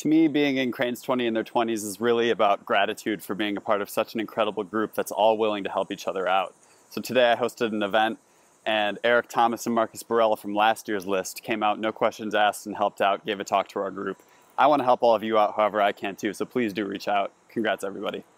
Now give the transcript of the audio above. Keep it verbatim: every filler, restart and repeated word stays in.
To me, being in Cranes twenty in their twenties is really about gratitude for being a part of such an incredible group that's all willing to help each other out. So today I hosted an event, and Eric Thomas and Marcus Barella from last year's list came out, no questions asked, and helped out, gave a talk to our group. I want to help all of you out however I can too, so please do reach out. Congrats, everybody.